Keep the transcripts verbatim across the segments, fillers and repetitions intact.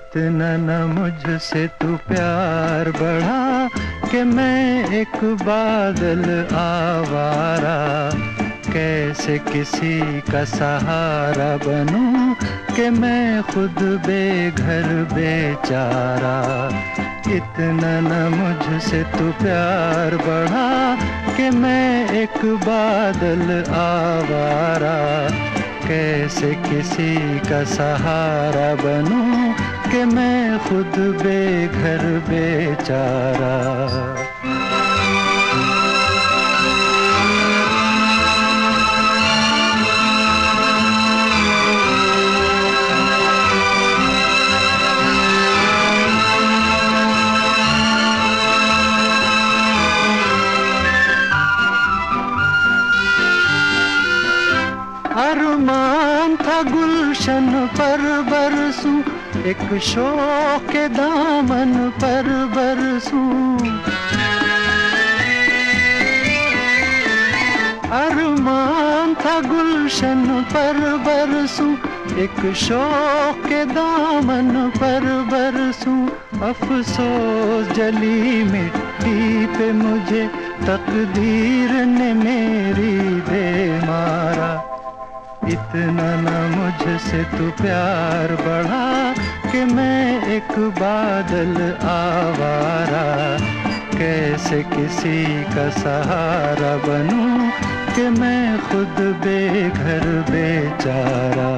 इतना न मुझसे तू प्यार बढ़ा कि मैं एक बादल आवारा, कैसे किसी का सहारा बनूं कि मैं खुद बेघर बेचारा। इतना न मुझसे तू प्यार बढ़ा कि मैं एक बादल आवारा, कैसे किसी का सहारा बनूं कि मैं खुद बेघर बेचारा। अरमान था गुलशन पर बरसूं, एक शौक के दामन पर बरसूं। अरमान था गुलशन पर बरसूं, एक शौक के दामन पर बरसूं। अफसोस जली मिट्टी पे मुझे तकदीर ने मेरी दे मारा। इतना न मुझसे तू प्यार बढ़ा कि मैं एक बादल आवारा, कैसे किसी का सहारा बनूं कि मैं खुद बेघर बेचारा।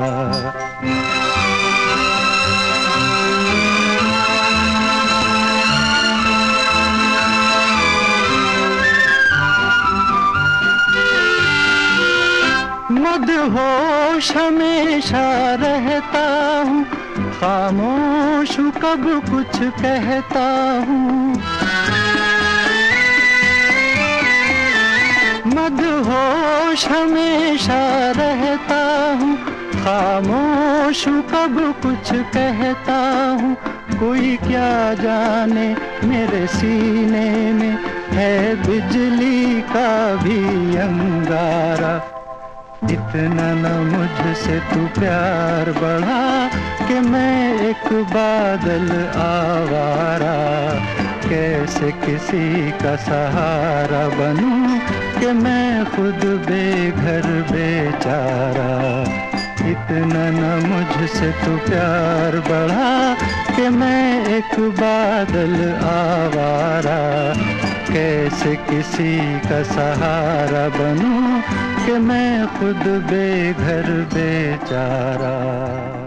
मदहोश हमेशा रहता हूँ, खामोश हूँ कब कुछ कहता हूँ। मदहोश हमेशा रहता हूँ, खामोश हूँ कब कुछ कहता हूँ। कोई क्या जाने मेरे सीने में है बिजली का भी अंगारा। इतना न मुझसे तू प्यार बढ़ा कि मैं एक बादल आवारा, कैसे किसी का सहारा बनूं कि मैं खुद बेघर बेचारा। इतना न मुझसे तू प्यार बढ़ा कि मैं एक बादल आवारा, कैसे किसी का सहारा बनूं कि मैं खुद बेघर बेचारा।